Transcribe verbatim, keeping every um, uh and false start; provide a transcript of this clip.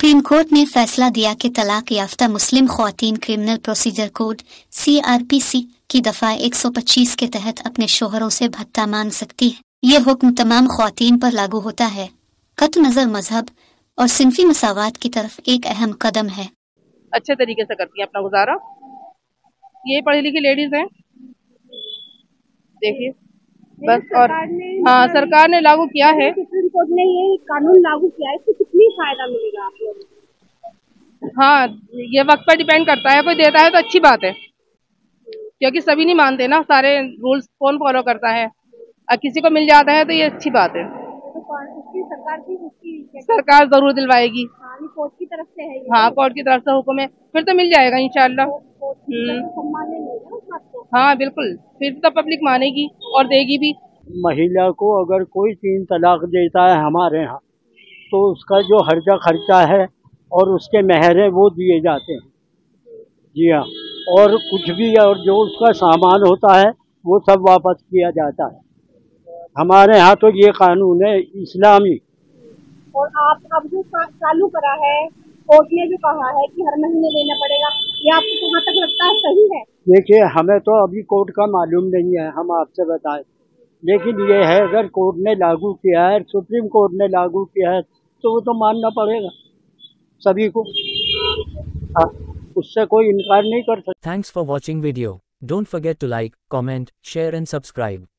Supreme court ने फैसला दिया कि तलाक याफ्ता मुस्लिम ख्वातीन criminal procedure code C R P C की दफा एक सौ पच्चीस के तहत अपने शोहरों से भत्ता मांग सकती है। ये हुक्म तमाम ख्वातीन पर लागू होता है। कत नजर मजहब और सिंफी मसावात की तरफ एक अहम कदम है। अच्छे तरीके से करती हैं अपना गुजारा। ये पढ़ी लिखी लेडीज हैं, देखिए बस। और हाँ, सरकार ने लागू किया है, सुप्रीम कोर्ट ने ये कानून लागू किया है, इससे कितनी फायदा मिलेगा आप लोगों को? हाँ, ये वक्त पर डिपेंड करता है। कोई देता है तो अच्छी बात है, क्योंकि सभी नहीं मानते ना, सारे रूल्स कौन फॉलो करता है। और किसी को मिल जाता है तो ये अच्छी बात है। तो उसकी सरकार की उसकी सरकार जरूर दिलवाएगी। हाँ, कोर्ट की तरफ से है। हाँ, कोर्ट की तरफ से हुक्म है, फिर तो मिल जाएगा इंशाल्लाह। हाँ बिल्कुल, फिर तो पब्लिक मानेगी और देगी भी। महिला को अगर कोई तीन तलाक देता है हमारे यहाँ, तो उसका जो हर्जा खर्चा है और उसके महर है वो दिए जाते हैं। जी हाँ, और कुछ भी और जो उसका सामान होता है वो सब वापस किया जाता है। हमारे यहाँ तो ये कानून है इस्लामी। और आप अब जो चालू करा है, कोर्ट ने जो कहा है कि हर महीने देना पड़ेगा, ये आपको कहाँ तक लगता है सही है? देखिए, हमें तो अभी कोर्ट का मालूम नहीं है, हम आपसे बताएं। लेकिन ये है, अगर कोर्ट ने लागू किया है, सुप्रीम कोर्ट ने लागू किया है, तो वो तो मानना पड़ेगा सभी को। हाँ, उससे कोई इनकार नहीं कर सकता। Thanks for watching video. Don't forget to like, comment, share and subscribe.